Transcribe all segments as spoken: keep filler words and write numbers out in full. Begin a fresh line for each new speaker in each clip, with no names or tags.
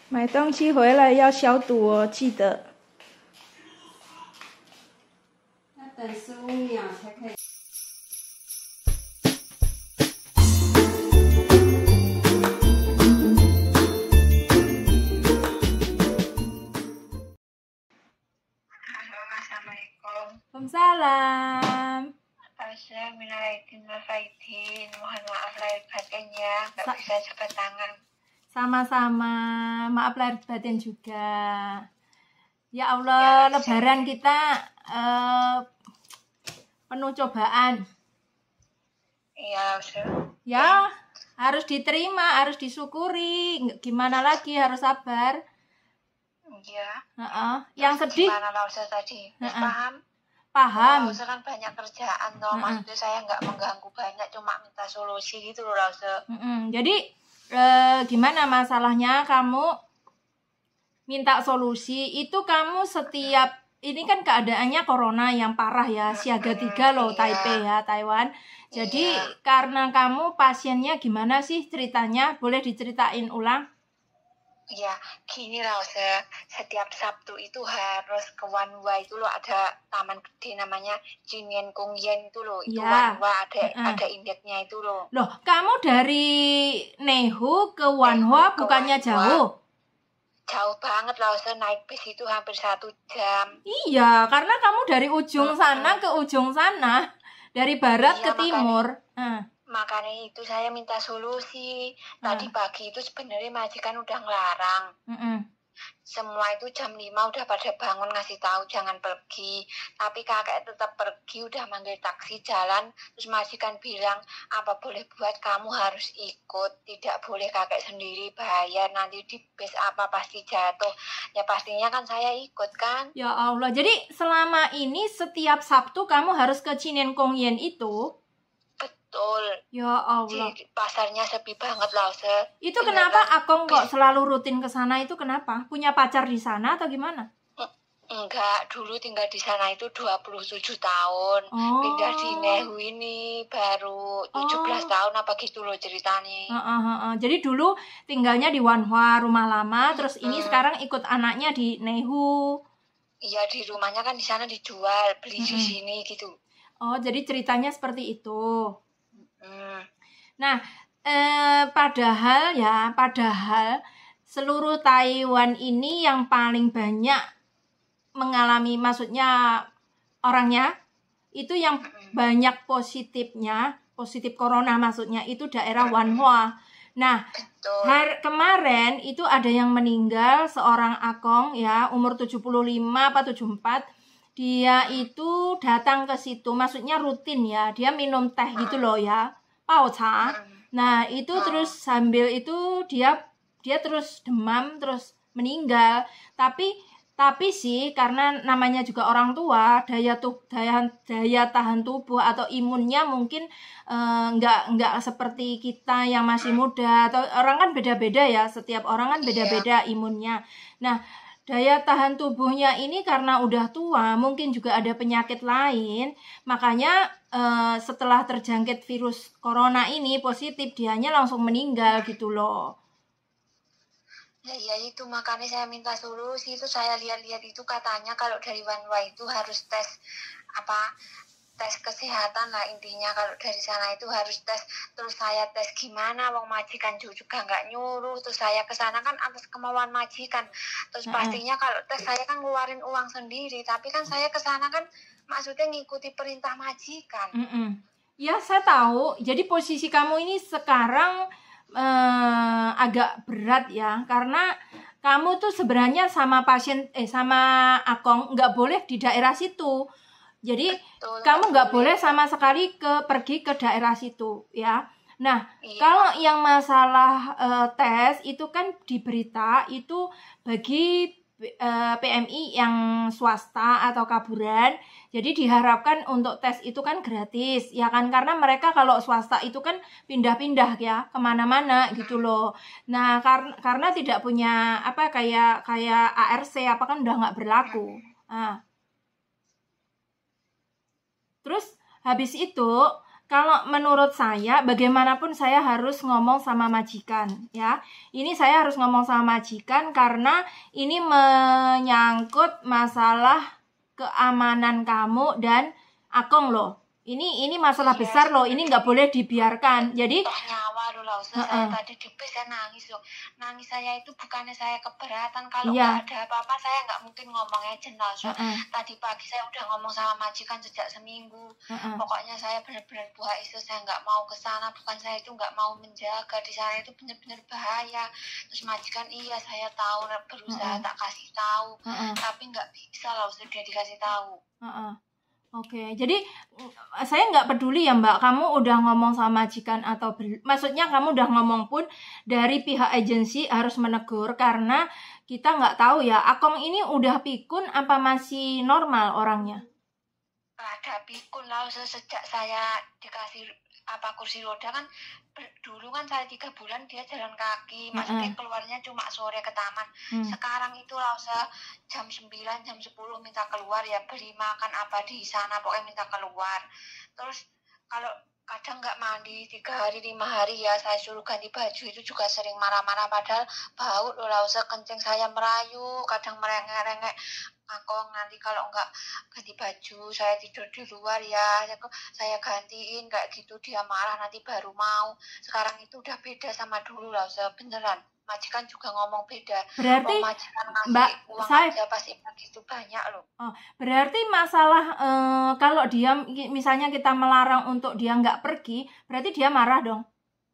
买东西回来要消毒哦，记得。
要等十五秒才可以。
Assalamualaikum.
Waalaikumsalam.
Bismillahirrahmanirrahim. Mohon maaf lahir batin ya, nggak
Sa-
bisa jabat tangan.
Sama-sama, maaf lahir batin juga. Ya Allah,
Ya,
Lebaran kita eh, penuh cobaan.
Iya, Ustaz.
Ya, harus diterima, harus disyukuri. Nggak- Gimana lagi, harus sabar.
Iya.
Heeh. Yang sedih,
Gimana lah Ustaz tadi? Terus
Heeh.
paham?
paham.
Lah, Ustaz kan banyak kerjaan toh.
Heeh.
Maksudnya saya nggak mengganggu banyak, cuma minta solusi gitu loh lah, Ustaz.
Mm-mm. Jadi eh, gimana masalahnya kamu minta solusi itu kamu setiap ini kan keadaannya corona yang parah ya, siaga tiga loh,
Iya.
Taipei ya, Taiwan. Jadi
Iya.
karena kamu pasiennya gimana sih ceritanya? Boleh diceritain ulang?
Ya, gini lah Ustaz. Setiap Sabtu itu harus ke Wanhua itu loh, ada taman gede namanya Jinian Kongyan itu loh. Itu
Ya.
Wanhua ada
Heeh.
ada indeksnya itu loh.
Loh, kamu dari Nehu ke Wanhua
ke
bukannya
Wanhua.
jauh?
Jauh banget lah Ustaz, naik bis itu hampir satu jam.
Iya, karena kamu dari ujung sana ke ujung sana, dari barat
Iya,
ke
makanya-
timur. Nah,
Makanya itu saya minta solusi. Tadi pagi itu sebenarnya majikan udah ngelarang.
mm-mm.
Semua itu jam lima udah pada bangun ngasih tahu jangan pergi. Tapi kakek tetap pergi, udah manggil taksi jalan. Terus majikan bilang, apa boleh buat kamu harus ikut. Tidak boleh kakek sendiri bayar. Nanti di bis apa pasti jatuh. Ya pastinya kan saya ikut kan.
Ya Allah, jadi selama ini setiap Sabtu kamu harus ke Chinen Kongyen itu?
Betul.
Ya Allah.
Di pasarnya sepi banget lah Ustaz.
Itu kenapa Akong kok selalu rutin ke sana itu kenapa? Punya pacar di sana atau gimana?
Enggak, dulu tinggal di sana itu dua puluh tujuh tahun.
Oh.
Pindah di Nehu ini baru tujuh belas
Oh.
tahun apa gitu loh ceritanya.
Heeh, heeh. Jadi dulu tinggalnya di Wanhua, rumah lama, terus ini
Hmm.
sekarang ikut anaknya di Nehu.
Iya, di rumahnya kan di sana dijual, beli di
Mm-mm.
sini gitu.
Oh, jadi ceritanya seperti itu.
Hmm.
Nah, eh, padahal ya, padahal seluruh Taiwan ini yang paling banyak mengalami, maksudnya orangnya itu yang banyak positifnya, positif corona maksudnya itu daerah Wanhua. Nah,
Betul.
har- kemarin itu ada yang meninggal seorang Akong ya, umur tujuh puluh lima apa tujuh puluh empat. Dia itu datang ke situ, maksudnya rutin ya, dia minum teh gitu loh ya, pao cha. Nah, itu terus sambil itu dia dia terus demam, terus meninggal. Tapi tapi sih karena namanya juga orang tua, daya tuh daya daya tahan tubuh atau imunnya mungkin eh, nggak nggak seperti kita yang masih muda, atau orang kan beda-beda ya, setiap orang kan beda-beda imunnya. Nah, daya tahan tubuhnya ini karena udah tua, mungkin juga ada penyakit lain, makanya eh, setelah terjangkit virus corona ini positif, dianya langsung meninggal gitu loh.
Ya, ya itu makanya saya minta solusi. Itu saya lihat-lihat itu katanya kalau dari Wanhua itu harus tes apa tes kesehatan lah intinya. Kalau dari sana itu harus tes. Terus saya tes gimana, wong majikan juga nggak nyuruh. Terus saya ke sana kan atas kemauan majikan. Terus pastinya kalau tes saya kan ngeluarin uang sendiri. Tapi kan saya ke sana kan maksudnya ngikuti perintah majikan.
Mm-mm. Ya, saya tahu. Jadi posisi kamu ini sekarang eh, agak berat ya, karena kamu tuh sebenarnya sama pasien eh sama Akong nggak boleh di daerah situ. Jadi
Betul,
kamu nggak
betul.
boleh sama sekali ke pergi ke daerah situ ya. Nah,
Iya.
kalau yang masalah eh, tes itu kan di berita itu bagi eh, P M I yang swasta atau kaburan, jadi diharapkan untuk tes itu kan gratis ya kan, karena mereka kalau swasta itu kan pindah-pindah ya kemana-mana gitu loh. Nah, karena karena tidak punya apa kayak kayak A R C apa kan udah nggak berlaku. Nah, terus habis itu kalau menurut saya bagaimanapun saya harus ngomong sama majikan ya. Ini saya harus ngomong sama majikan karena ini menyangkut masalah keamanan kamu dan Akong loh. Ini ini masalah
Iya,
besar loh. Ini nggak boleh dibiarkan. Jadi
toh nyawa loh lah, Ustaz.
Heeh.
Saya tadi di bis saya nangis loh. Nangis saya itu bukannya saya keberatan, kalau
Iya.
nggak ada apa-apa saya nggak mungkin ngomongnya jenal, Ustaz.
Heeh.
Tadi pagi saya udah ngomong sama majikan sejak seminggu.
Heeh.
Pokoknya saya benar-benar buah itu saya nggak mau ke sana, bukan saya itu nggak mau menjaga di sana, itu benar-benar bahaya. Terus majikan, iya saya tahu, berusaha
Heeh.
tak kasih tahu,
Heeh.
tapi nggak bisa lah Ustaz dia dikasih tahu.
Heeh. Oke, jadi mm, saya nggak peduli ya Mbak, kamu udah ngomong sama majikan atau bel- maksudnya kamu udah ngomong pun dari pihak agensi harus menegur karena kita nggak tahu ya, Akong ini udah pikun apa masih normal orangnya.
Ada pikun lah Ustaz, sejak saya dikasih apa kursi roda kan, ber- dulu kan saya tiga bulan dia jalan kaki, maksudnya
Heeh.
keluarnya cuma sore ke taman.
Hmm.
Sekarang itu lah Ustaz, jam sembilan jam sepuluh minta keluar, ya beli makan apa di sana pokoknya minta keluar. Terus kalau kadang nggak mandi tiga hari lima hari ya saya suruh ganti baju, itu juga sering marah-marah, padahal bau loh lah Ustaz, kencing saya merayu, kadang merengek-rengek. Akong nanti kalau nggak ganti baju saya tidur di luar ya, saya gantiin kayak gitu, dia marah nanti baru mau. Sekarang itu udah beda sama dulu lah Ustaz, beneran. Majikan juga ngomong beda.
Berarti
Oh, majikan ngasih
Mbak
uang
saya
aja pasti begitu banyak loh.
oh, berarti masalah eh, kalau dia misalnya kita melarang untuk dia nggak pergi, berarti dia marah dong.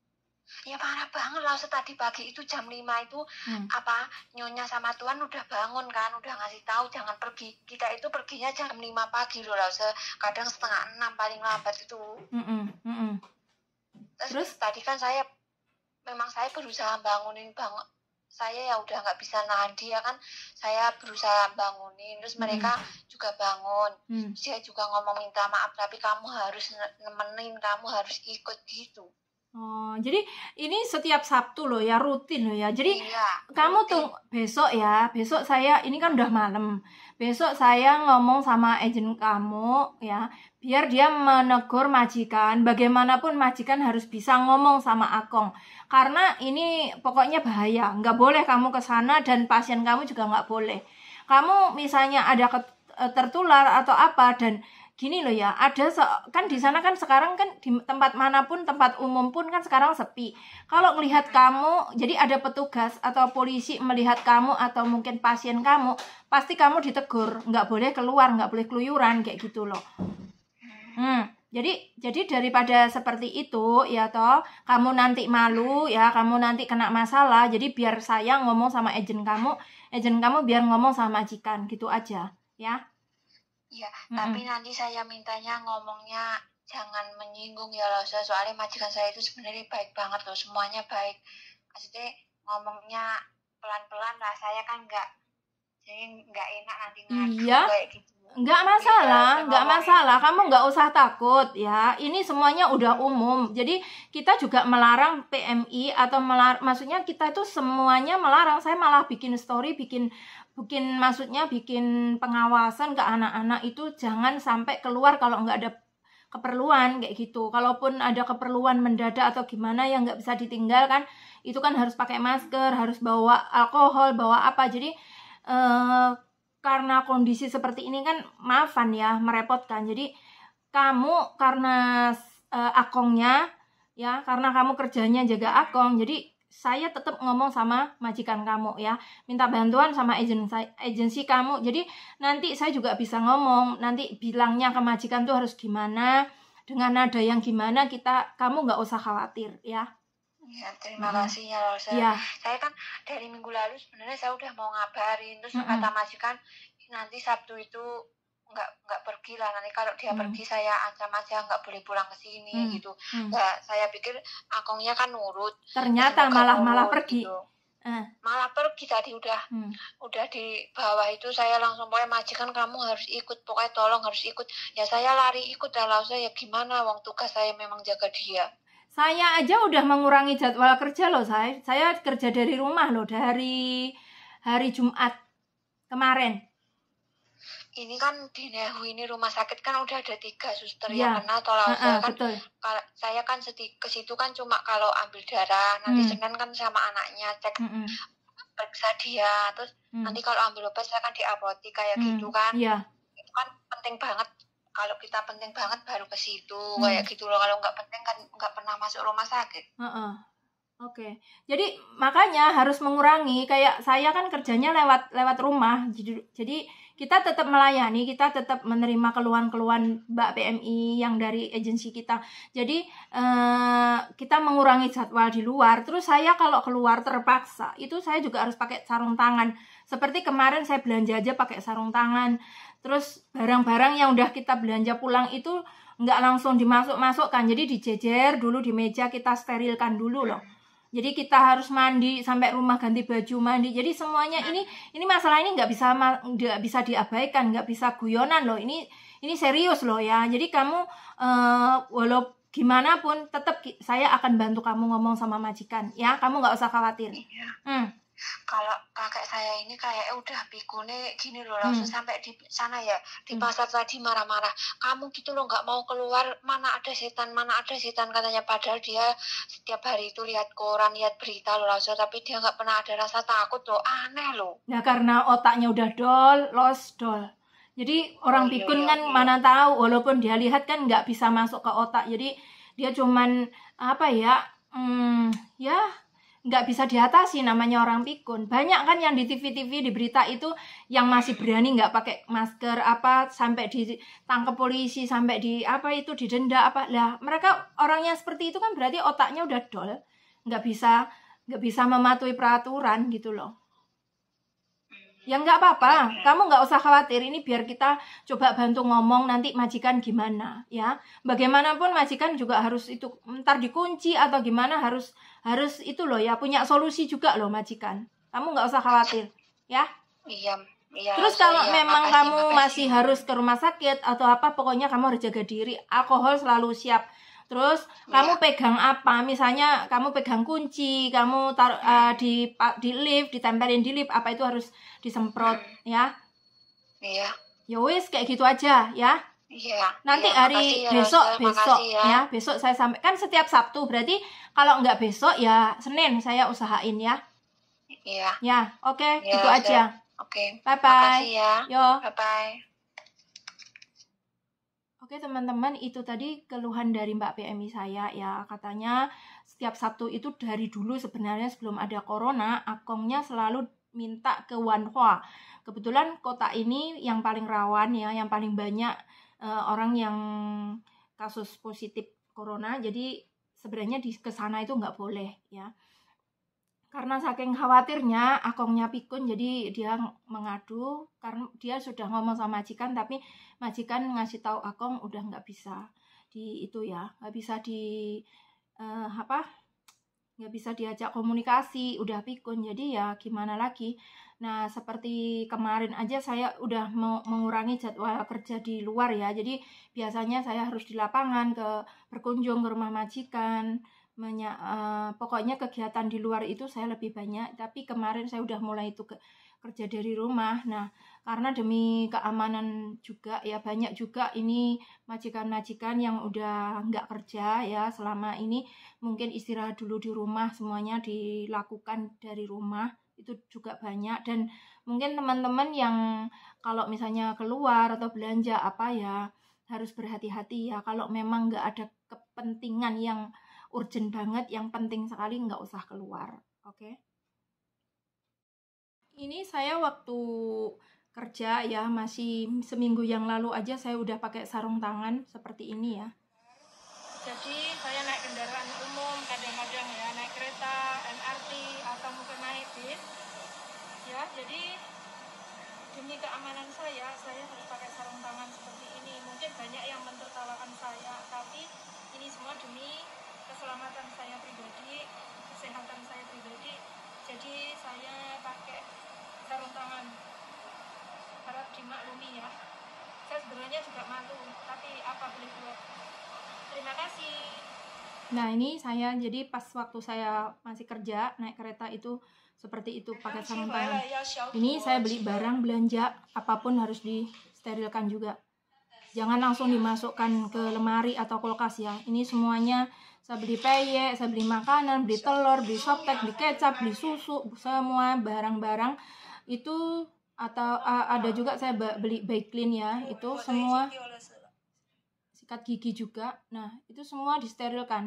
Ya marah banget lah Ustaz, tadi pagi itu jam lima itu
Hmm.
apa nyonya sama tuan udah bangun kan, udah ngasih tahu jangan pergi. Kita itu perginya jam lima pagi loh lah Ustaz, kadang setengah enam paling lambat itu.
Mm-mm, mm-mm.
Terus,
Terus?
tadi kan saya memang saya berusaha bangunin bang saya ya udah nggak bisa nahan dia kan, saya berusaha bangunin, terus
Mm-mm.
mereka juga bangun.
Hmm.
Dia juga ngomong minta maaf, tapi kamu harus ne- nemenin, kamu harus ikut gitu.
Oh, jadi ini setiap Sabtu loh ya, rutin loh ya. Jadi
Iya,
kamu
rutin.
tuh besok ya, besok saya ini kan udah malam. Besok saya ngomong sama agen kamu ya, biar dia menegur majikan. Bagaimanapun majikan harus bisa ngomong sama Akong. Karena ini pokoknya bahaya. Nggak boleh kamu ke sana dan pasien kamu juga nggak boleh. Kamu misalnya ada ket- tertular atau apa dan gini loh ya, ada se- kan di sana kan sekarang kan di tempat manapun, tempat umum pun kan sekarang sepi. Kalau melihat kamu, jadi ada petugas atau polisi melihat kamu atau mungkin pasien kamu, pasti kamu ditegur, nggak boleh keluar, nggak boleh keluyuran kayak gitu loh. Hmm, jadi jadi daripada seperti itu ya toh, kamu nanti malu ya, kamu nanti kena masalah. Jadi biar saya ngomong sama agen kamu, agen kamu biar ngomong sama majikan gitu aja ya.
Iya,
Mm-mm.
tapi nanti saya mintanya ngomongnya jangan menyinggung ya loh, Ustaz. Soalnya majikan saya itu sebenarnya baik banget loh, semuanya baik. Maksudnya ngomongnya pelan-pelan lah, saya kan nggak, jadi nggak enak nanti ngadu
Iya.
kayak gitu.
Nggak masalah,
Iya,
nggak
ngomongnya-
masalah. Kamu nggak usah takut ya. Ini semuanya udah umum. Jadi kita juga melarang P M I atau melar, maksudnya kita itu semuanya melarang. Saya malah bikin story, bikin bikin maksudnya bikin pengawasan ke anak-anak itu jangan sampai keluar kalau nggak ada keperluan kayak gitu. Kalaupun ada keperluan mendadak atau gimana yang nggak bisa ditinggalkan, itu kan harus pakai masker, harus bawa alkohol, bawa apa. Jadi eh, karena kondisi seperti ini kan maafan ya, merepotkan. Jadi kamu karena eh, Akongnya ya, karena kamu kerjanya jaga Akong, jadi saya tetap ngomong sama majikan kamu ya, minta bantuan sama agen agensi kamu. Jadi nanti saya juga bisa ngomong, nanti bilangnya ke majikan tuh harus gimana, dengan nada yang gimana, kita kamu nggak usah khawatir ya.
Ya, terima
Mm-mm.
kasih ya loh, Ustaz.
Ya.
Saya kan dari minggu lalu sebenarnya saya udah mau ngabarin, terus
Mm-mm.
kata majikan nanti Sabtu itu nggak nggak pergi lah, nanti kalau dia
Hmm.
pergi saya ancam aja nggak boleh pulang ke sini
Hmm.
gitu.
Hmm.
Nah, saya pikir Akongnya kan nurut,
Ternyata
semoga
malah malah
nurut
pergi.
gitu.
Eh.
Malah pergi tadi udah
Hmm.
udah di bawah itu saya langsung pokoknya majikan kamu harus ikut, pokoknya tolong harus ikut. Ya saya lari ikut lah, saya ya gimana, wong tugas saya memang jaga dia.
Saya aja udah mengurangi jadwal kerja loh, saya. Saya kerja dari rumah loh, dari hari Jumat kemarin.
Ini kan di Nehu ini rumah sakit kan udah ada tiga suster
Iya.
yang kena atau
Heeh,
Lausa kan.
betul.
Kalau saya kan seti- ke situ kan cuma kalau ambil darah, nanti
Hmm.
Senin kan sama anaknya cek
Mm-mm.
periksa dia, terus
Hmm.
nanti kalau ambil obat saya kan di apotek kayak
Hmm.
gitu kan.
Iya.
Itu kan penting banget. Kalau kita penting banget baru ke situ
Hmm.
kayak gitu loh. Kalau nggak penting kan nggak pernah masuk rumah sakit.
Heeh. Oke, jadi makanya harus mengurangi. Kayak saya kan kerjanya lewat lewat rumah, jadi, jadi kita tetap melayani, kita tetap menerima keluhan-keluhan Mbak P M I yang dari agensi kita. Jadi eh, kita mengurangi jadwal di luar. Terus saya kalau keluar terpaksa, itu saya juga harus pakai sarung tangan. Seperti kemarin saya belanja aja pakai sarung tangan. Terus barang-barang yang udah kita belanja pulang itu nggak langsung dimasuk-masukkan, jadi dijejer dulu di meja, kita sterilkan dulu loh. Jadi kita harus mandi sampai rumah, ganti baju, mandi. Jadi semuanya ini ini masalah ini nggak bisa nggak bisa diabaikan, nggak bisa guyonan loh. Ini ini serius loh ya. Jadi kamu uh, walau gimana pun tetap saya akan bantu kamu ngomong sama majikan ya. Kamu nggak usah khawatir.
Iya.
Hmm.
Kalau kakek saya ini kayak udah pikune gini loh, langsung hmm. sampai di sana ya, di pasar hmm. tadi marah-marah, kamu gitu loh nggak mau keluar, mana ada setan, mana ada setan katanya. Padahal dia setiap hari itu lihat koran, lihat berita loh langsung, tapi dia nggak pernah ada rasa takut loh, aneh loh.
Nah karena otaknya udah dol, lost dol. Jadi orang oh, pikun iya, kan iya. Mana tahu, walaupun dia lihat kan nggak bisa masuk ke otak. Jadi dia cuman apa ya, hmm, ya nggak bisa diatasi, namanya orang pikun. Banyak kan yang di T V T V, di berita itu yang masih berani nggak pakai masker apa sampai ditangkap polisi, sampai di apa itu didenda apa lah. Mereka orangnya seperti itu kan berarti otaknya udah dol, nggak bisa nggak bisa mematuhi peraturan gitu loh. Ya nggak apa-apa, kamu nggak usah khawatir. Ini biar kita coba bantu ngomong nanti majikan gimana ya. Bagaimanapun majikan juga harus itu ntar dikunci atau gimana, harus harus itu loh ya, punya solusi juga loh majikan. Kamu nggak usah khawatir ya.
Iya. Iya,
terus kalau
iya,
memang
makasih,
kamu
makasih.
masih harus ke rumah sakit atau apa, pokoknya kamu harus jaga diri. Alkohol selalu siap. Terus ya. Kamu pegang apa? Misalnya kamu pegang kunci, kamu taruh uh, di di lift, ditempelin di lift, apa itu harus disemprot hmm. ya?
Iya.
Ya wis kayak gitu aja ya.
Iya.
Nanti
iya,
hari
makasih,
besok
ya,
besok
ya.
ya, besok saya sampai kan setiap Sabtu, berarti kalau nggak besok ya Senin saya usahain ya.
Iya.
Ya, oke, okay,
ya,
gitu aja.
Oke.
Okay. Bye bye.
Makasih ya.
Yo.
Bye bye.
Oke teman-teman, itu tadi keluhan dari Mbak P M I saya ya. Katanya setiap Sabtu itu dari dulu sebenarnya sebelum ada corona, akongnya selalu minta ke Wanhua. Kebetulan kota ini yang paling rawan ya, yang paling banyak uh, orang yang kasus positif corona. Jadi sebenarnya di kesana itu nggak boleh ya. Karena saking khawatirnya akongnya pikun, jadi dia mengadu karena dia sudah ngomong sama majikan, tapi majikan ngasih tahu akong udah nggak bisa di itu ya, nggak bisa di uh, apa nggak bisa diajak komunikasi, udah pikun. Jadi ya gimana lagi. Nah seperti kemarin aja saya udah mau mengurangi jadwal kerja di luar ya, jadi biasanya saya harus di lapangan, ke berkunjung ke rumah majikan. Menya, uh, pokoknya kegiatan di luar itu saya lebih banyak. Tapi kemarin saya udah mulai itu ke, kerja dari rumah. Nah karena demi keamanan juga ya, banyak juga ini majikan-majikan yang udah nggak kerja ya selama ini, mungkin istirahat dulu di rumah, semuanya dilakukan dari rumah. Itu juga banyak. Dan mungkin teman-teman yang kalau misalnya keluar atau belanja apa ya harus berhati-hati ya. Kalau memang nggak ada kepentingan yang urgent banget, yang penting sekali, nggak usah keluar. Oke. Okay? Ini saya waktu kerja ya, masih seminggu yang lalu aja saya udah pakai sarung tangan seperti ini ya. Jadi saya naik kendaraan umum, kadang-kadang ya naik kereta, M R T atau mungkin naik bis. Ya, jadi demi keamanan saya, saya harus pakai sarung tangan seperti ini. Mungkin banyak yang mentertawakan saya, tapi ini semua demi keselamatan saya pribadi, kesehatan saya pribadi. Jadi saya pakai sarung tangan, harap dimaklumi ya. Saya sebenarnya juga malu, tapi apa boleh buat. Terima kasih. Nah ini saya jadi pas waktu saya masih kerja naik kereta itu seperti itu pakai sarung tangan. Ini saya beli barang belanja apapun harus disterilkan juga. Jangan langsung dimasukkan ke lemari atau kulkas ya. Ini semuanya saya beli peyek, saya beli makanan, beli telur, beli softtek, beli kecap, beli susu, semua barang-barang itu atau uh, ada juga saya beli Baiklin ya. Itu semua sikat gigi juga. Nah, itu semua disterilkan.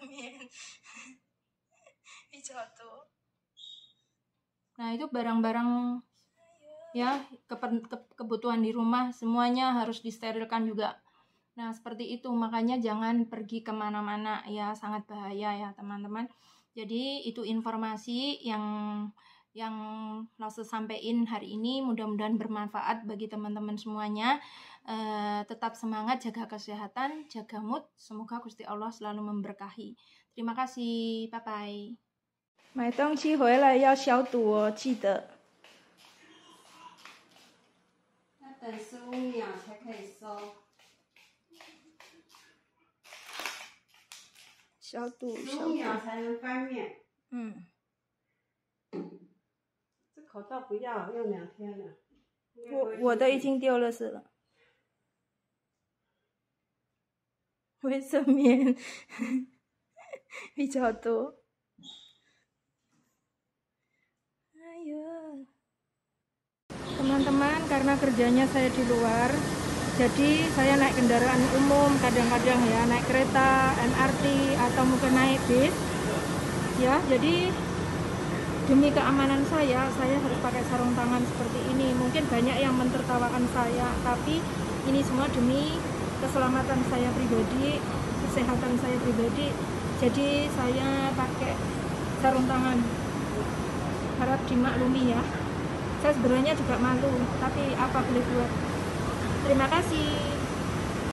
Nah, itu barang-barang ya ke, ke, kebutuhan di rumah semuanya harus disterilkan juga. Nah seperti itu, makanya jangan pergi kemana-mana ya, sangat bahaya ya teman-teman. Jadi itu informasi yang yang Lase sampaikan hari ini, mudah-mudahan bermanfaat bagi teman-teman semuanya. e, tetap semangat, jaga kesehatan, jaga mood, semoga Gusti Allah selalu memberkahi. Terima kasih, bye bye. 买东西回来要消毒哦，记得。
等十五秒才可以收。
消毒，
十五秒才能翻面。
嗯。
这口罩不要，用两天了。
我我的已经丢了是了。卫生棉比较多。哎呀。Teman-teman, karena kerjanya saya di luar, jadi saya naik kendaraan umum, kadang-kadang ya naik kereta, M R T atau mungkin naik bis ya. Jadi demi keamanan saya, saya harus pakai sarung tangan seperti ini. Mungkin banyak yang mentertawakan saya, tapi ini semua demi keselamatan saya pribadi, kesehatan saya pribadi. Jadi saya pakai sarung tangan, harap dimaklumi ya. Saya sebenarnya juga malu, tapi apa boleh buat. Terima kasih.